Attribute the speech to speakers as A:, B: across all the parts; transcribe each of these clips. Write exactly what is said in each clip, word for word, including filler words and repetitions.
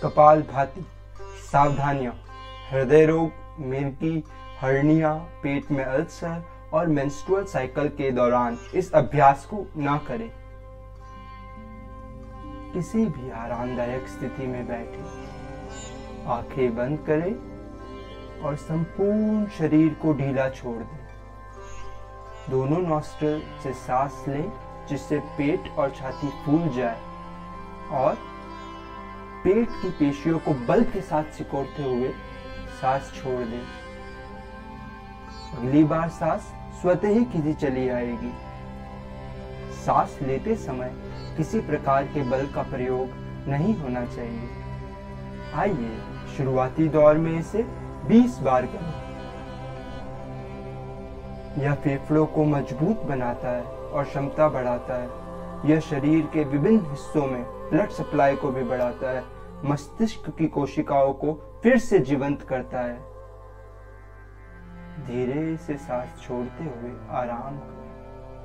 A: कपालभाति, सावधानियां, हृदय रोग, मिर्गी, हर्निया, पेट में अल्सर और मेंस्ट्रुअल साइकिल के दौरान इस अभ्यास को ना करें। किसी भी आरामदायक स्थिति में बैठे, आंखें बंद करें और संपूर्ण शरीर को ढीला छोड़ दें। दोनों नॉस्ट्रिल से सांस लें जिससे पेट और छाती फूल जाए और पेट की पेशियों को बल के साथ सिकोड़ते हुए सांस छोड़ दें। अगली बार सांस स्वतः ही खींची चली आएगी। सांस लेते समय किसी प्रकार के बल का प्रयोग नहीं होना चाहिए। आइए शुरुआती दौर में इसे बीस बार करें। यह फेफड़ों को मजबूत बनाता है और क्षमता बढ़ाता है। यह शरीर के विभिन्न हिस्सों में ब्लड सप्लाई को भी बढ़ाता है, मस्तिष्क की कोशिकाओं को फिर से जीवंत करता है। धीरे से सांस छोड़ते हुए आराम करें।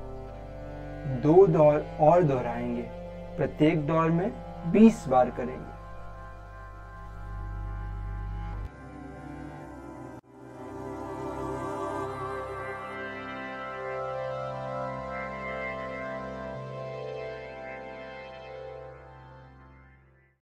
A: दो दौर और दोहराएंगे, प्रत्येक दौर में बीस बार करेंगे।